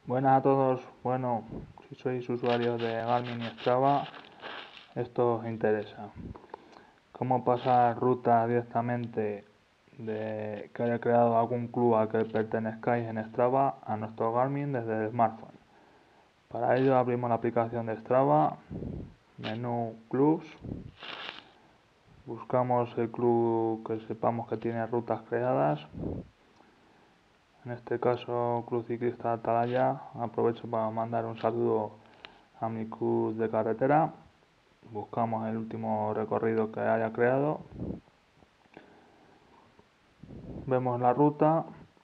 Buenas a todos. Bueno, si sois usuarios de Garmin y Strava, esto os interesa. Cómo pasar ruta directamente de que haya creado algún club al que pertenezcáis en Strava a nuestro Garmin desde el smartphone. Para ello abrimos la aplicación de Strava, menú Clubs, buscamos el club que sepamos que tiene rutas creadas. En este caso, Club Ciclista Atalaya. Aprovecho para mandar un saludo a mi club de carretera. Buscamos el último recorrido que haya creado. Vemos la ruta.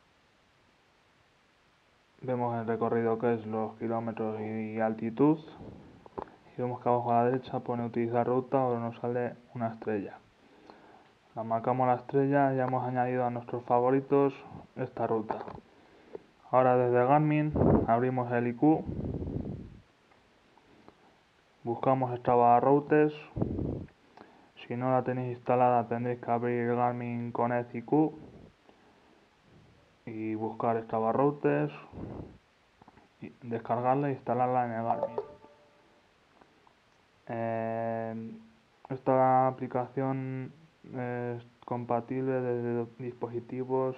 Vemos el recorrido que es los kilómetros y altitud. Y vemos que abajo a la derecha pone utilizar ruta o nos sale una estrella. La marcamos la estrella y ya hemos añadido a nuestros favoritos esta ruta. Ahora desde Garmin abrimos el IQ, buscamos Strava Routes. Si no la tenéis instalada tendréis que abrir Garmin Connect IQ y buscar Strava Routes, descargarla e instalarla en el Garmin. Esta aplicación es compatible desde dispositivos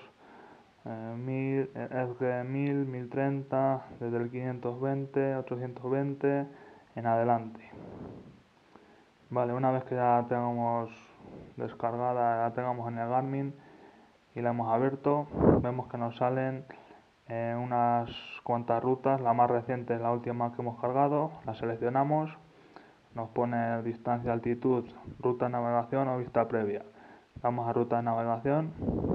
1000, 1030, desde el 520, 820 en adelante. Vale, una vez que ya la tengamos descargada, la tengamos en el Garmin y la hemos abierto, vemos que nos salen unas cuantas rutas. La más reciente es la última que hemos cargado, la seleccionamos, nos pone distancia, altitud, ruta de navegación o vista previa. Vamos a ruta de navegación.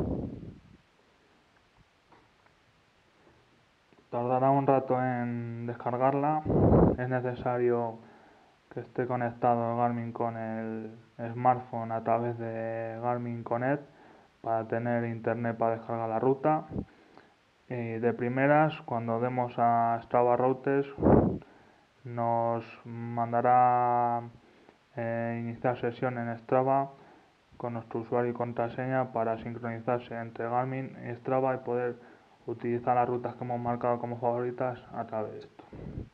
Tardará un rato en descargarla. Es necesario que esté conectado el Garmin con el smartphone a través de Garmin Connect para tener internet para descargar la ruta. Y de primeras, cuando demos a Strava Routes, nos mandará iniciar sesión en Strava con nuestro usuario y contraseña para sincronizarse entre Garmin y Strava y poder utilizar las rutas que hemos marcado como favoritas a través de esto.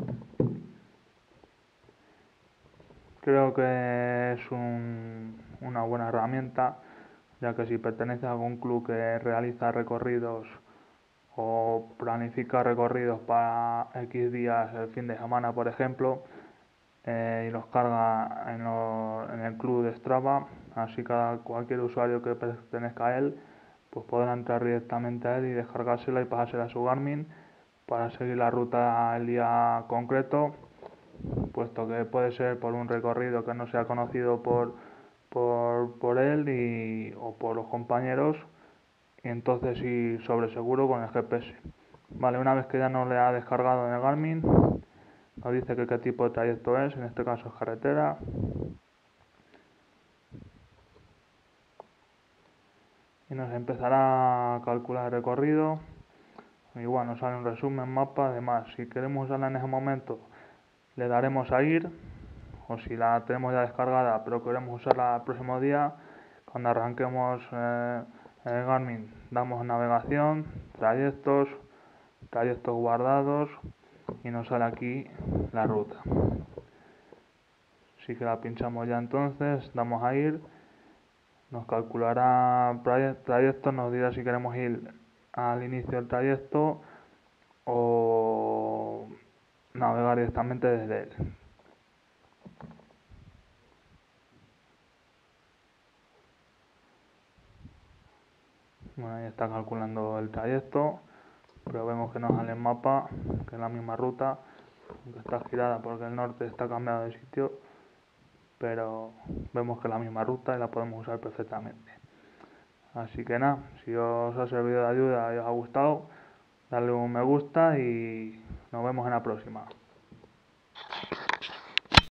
Creo que es una buena herramienta, ya que si pertenece a algún club que realiza recorridos o planifica recorridos para X días el fin de semana, por ejemplo, y los carga en el club de Strava, así que cualquier usuario que pertenezca a él pues podrá entrar directamente a él y descargársela y pasársela a su Garmin para seguir la ruta el día concreto, puesto que puede ser por un recorrido que no sea conocido por él o por los compañeros, y entonces sí sobre seguro con el GPS. Vale, una vez que ya nos le ha descargado en el Garmin, nos dice que qué tipo de trayecto es, en este caso es carretera. Y nos empezará a calcular el recorrido. Igual nos sale un resumen, mapa, además si queremos usarla en ese momento le daremos a ir, o si la tenemos ya descargada pero queremos usarla el próximo día, cuando arranquemos el Garmin damos navegación, trayectos guardados y nos sale aquí la ruta. Así que la pinchamos ya, entonces damos a ir, nos calculará trayecto, nos dirá si queremos ir al inicio del trayecto o navegar directamente desde él. Bueno, ahí está calculando el trayecto, pero vemos que nos sale el mapa, que es la misma ruta, aunque está girada porque el norte está cambiado de sitio, pero vemos que es la misma ruta y la podemos usar perfectamente. Así que nada, si os ha servido de ayuda y os ha gustado, darle un me gusta y nos vemos en la próxima.